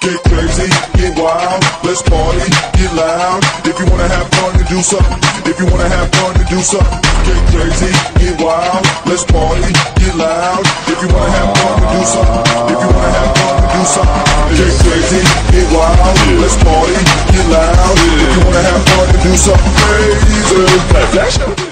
Get crazy, get wild, let's party, get loud. If you wanna have fun to do something, if you wanna have fun to do something. Get crazy, get wild, let's party, get loud. If you wanna have fun to do something, if you wanna have fun to do something. Get crazy, get wild, let's party, get loud. If you wanna have fun to do something crazy.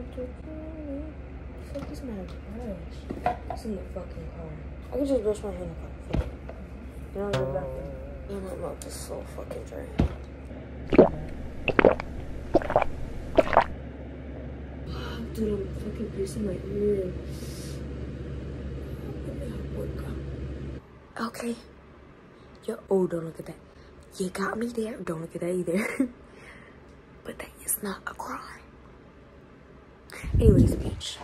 In the fucking car. I can just brush my hair in the car. You know, the bathroom. Oh, my mouth is so fucking dry. Dude, I'm fucking piercing my ear. Okay. Yo, oh, don't look at that. You got me there. Don't look at that either. But that is not a crime. Anyways, bitch.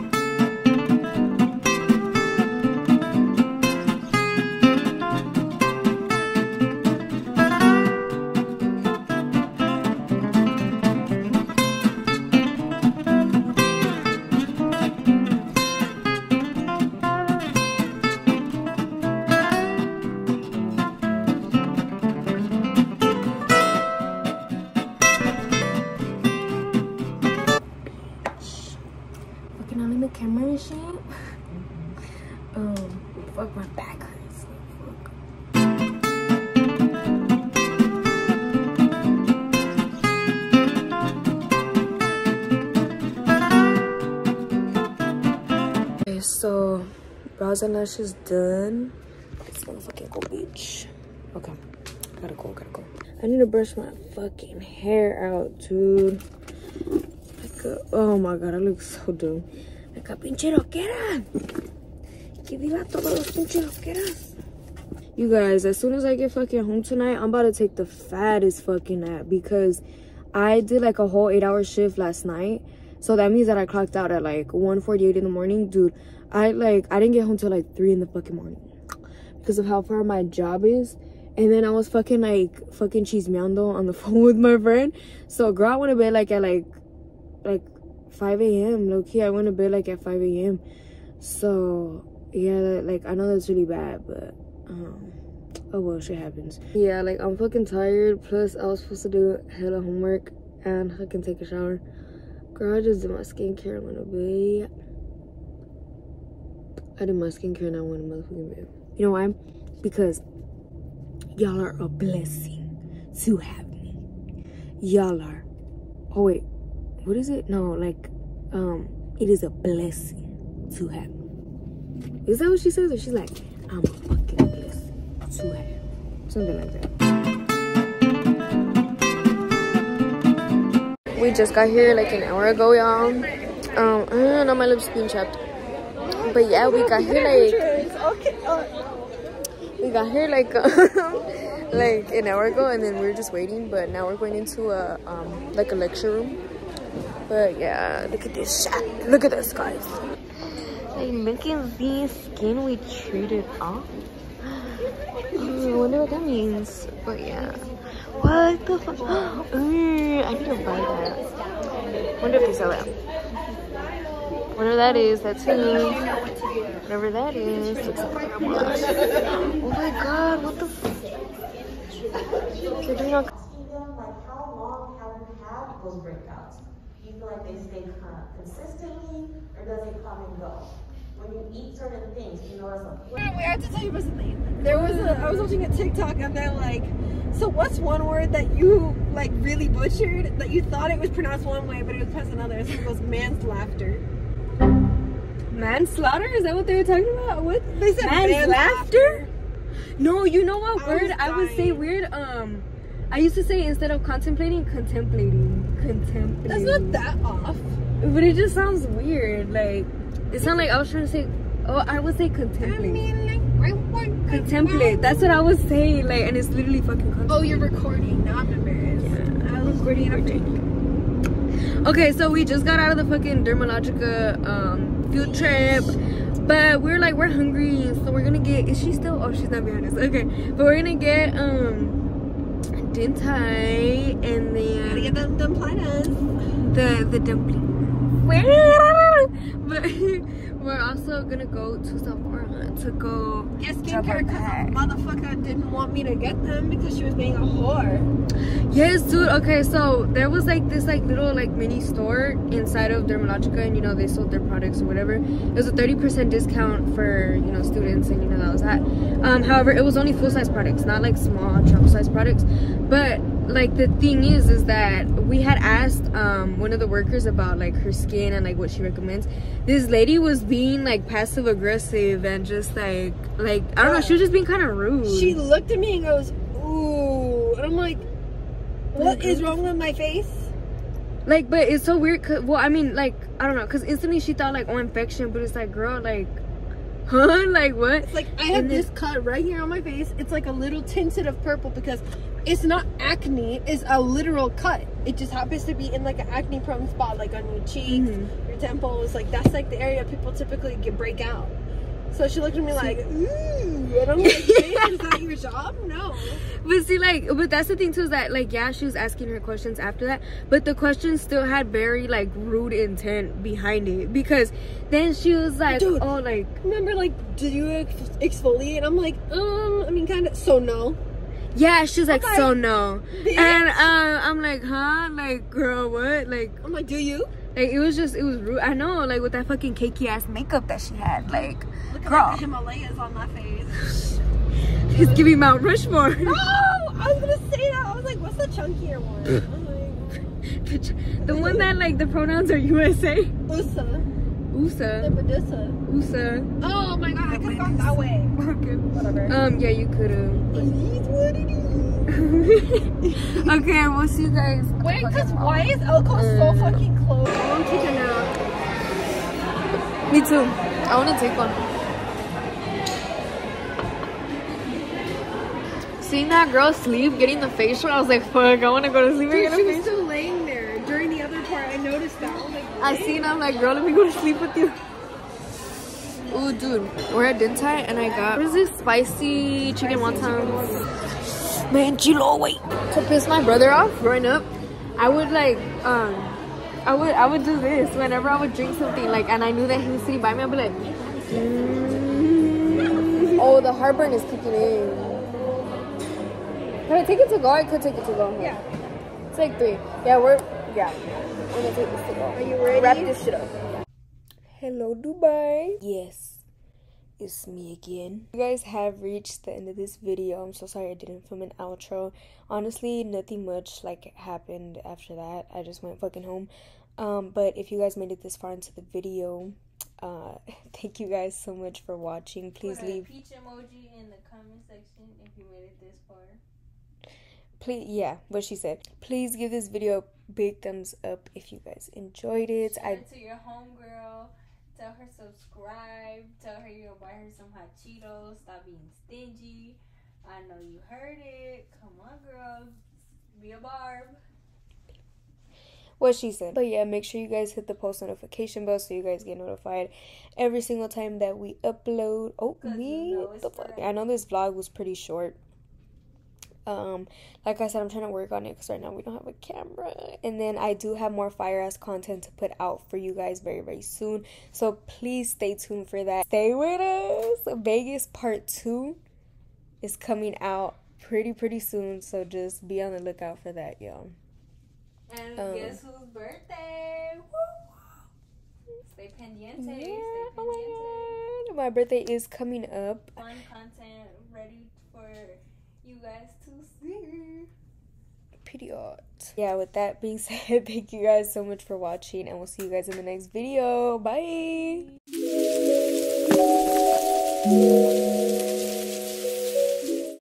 Camera and shit. Fuck, my back hurts. Okay, so brows and lashes done. It's gonna fucking go, bitch. Okay, gotta go. I need to brush my fucking hair out, dude. Oh my god, I look so dumb. Acá pinche loquera. Que viva todos los pinche loqueras. You guys, as soon as I get fucking home tonight, I'm about to take the fattest fucking nap because I did like a whole 8-hour shift last night. So that means that I clocked out at like 1:48 in the morning. Dude, I didn't get home till like 3 in the fucking morning because of how far my job is. And then I was fucking chismeando on the phone with my friend. So girl, I went to bed like at like 5 a.m. low-key. I went to bed like at 5 a.m. So yeah, like I know that's really bad, but oh well, shit happens. Yeah, like I'm fucking tired, plus I was supposed to do hella homework and I can take a shower. Girl, I just did my skincare. I'm gonna be I did my skincare and I went to motherfucking bed. You know why? Because y'all are a blessing to have me. Y'all are, oh wait, what is it? No, like it is a blessing to have me. Is that what she says? Or she's like, I'm a fucking blessing to have, something like that. We just got here like an hour ago, y'all. I don't know, my lips being chapped. But yeah, we got here like like an hour ago, and then we were just waiting. But now we're going into a like a lecture room. But yeah, look at this shot. Look at this, guys. Like, look at the skin we treated off. I wonder what that means. But yeah, what the fuck? I need to buy that. Wonder if they sell that. Whatever that is, that's me. Whatever that is, looks like oh my god, what the fuck? They're doing all. Like, how long have you had those breakouts? Do you feel like they stay consistently, or does it come and go? When you eat certain things, you notice a Wait, I have to tell you about something. I was watching a TikTok and they're like, so what's one word that you like really butchered that you thought it was pronounced one way but it was pronounced another? So it goes manslaughter. Manslaughter? Is that what they were talking about? What? They said manslaughter? No, you know what word I would say weird? I used to say instead of contemplating, contemplating. That's not that off. But it just sounds weird. Like, it sounded like I was trying to say, oh, I would say contemplate. I mean, like, contemplate. That's what I was saying. Like, and it's literally fucking contemplate. Oh, you're recording. Now I'm embarrassed. Yeah, I was recording and I'm taking. Okay, so we just got out of the fucking dermalogica field trip. But we're like, we're hungry. So we're gonna get, is she still? Oh, she's not behind us. Okay. But we're gonna get, din tai and then gotta get them dumplings. The dumpling. we're also gonna go to Sephora to go get skincare because motherfucker didn't want me to get them because she was being a whore. Yes, dude. Okay, so there was like this like little like mini store inside of Dermalogica, and you know they sold their products or whatever. It was a 30% discount for, you know, students, and you know that was that. However, it was only full-size products, not like small travel-size products. But like the thing is that we had asked one of the workers about like her skin and like what she recommends. This lady was being like passive aggressive and just like I don't know, she was just being kind of rude. She looked at me and goes, ooh, and I'm like, what is wrong with my face? Like, but it's so weird, cause, well, I mean, like, I don't know, because instantly she thought like, oh, infection, but it's like, girl, like, huh? Like, what? It's like, I have this cut right here on my face. It's like a little tinted of purple because it's not acne, it's a literal cut. It just happens to be in like an acne prone spot, like on your cheeks, your temples. Like, that's like the area people typically break out. So she looked at me like, ooh, and I'm like, is that your job? No. But see, like, but that's the thing too, is that like, yeah, she was asking her questions after that, but the questions still had very like rude intent behind it, because then she was like, dude, oh, like, remember, like, did you exfoliate? I'm like, I mean, kind of. So no. Yeah, she was like, so no. Bitch. And I'm like, huh? Like, girl, what? Like, I'm like, do you? Like, it was rude. I know, like, with that fucking cakey ass makeup that she had. Like, look girl. Like the Himalayas on my face. She's giving Mount Rushmore. No! I was gonna say that. I was like, what's the chunkier one? The one that, like, the pronouns are USA. USA. USA. Oh my god, I could've gone that way. Okay. Whatever. Yeah, you could've. It is what it is. Okay, we'll see you guys. Wait, because why is Elko so fucking close? I want to take a nap. Me too. I want to take one. Seeing that girl sleep, getting the facial, I was like, fuck, I want to go to sleep. Dude, she was still laying there. During the other part, I noticed that. I seen, I'm like, girl, let me go to sleep with you. Ooh, dude, we're at Din Tai, and I got, what is this, spicy chicken wontons. Man, Chilo, wait. To piss my brother off growing up, I would like, I would do this whenever I would drink something, like, and I knew that he was sitting by me. I'd be like, oh, the heartburn is kicking in. Can I take it to go? I could take it to go. Yeah. It's like 3. Yeah, we're gonna take this to go. Are you ready? Wrap this shit up. Hello, Dubai. Yes. It's me again. You guys have reached the end of this video. I'm so sorry I didn't film an outro. Honestly, nothing much like happened after that. I just went fucking home. But if you guys made it this far into the video, thank you guys so much for watching. Please leave peach emoji in the comment section if you made it this far. Please, yeah, what she said. Please give this video a big thumbs up if you guys enjoyed it. Share it to your homegirl. Tell her subscribe. Tell her you'll buy her some hot Cheetos. Stop being stingy. I know you heard it. Come on, girl. Be a barb. What she said. But yeah, make sure you guys hit the post notification bell so you guys get notified every single time that we upload. Oh, me? You know What the fuck? I know this vlog was pretty short. Like I said, I'm trying to work on it because right now we don't have a camera, and then I do have more fire ass content to put out for you guys very, very soon, so please stay tuned for that. Stay with us. Vegas part 2 is coming out pretty soon, so just be on the lookout for that, y'all. And guess whose birthday? Stay pendiente. Yeah, Stay pendiente. oh my god, my birthday is coming up. Fun content ready for you guys to see. Period. Yeah, with that being said, thank you guys so much for watching, and we'll see you guys in the next video. Bye.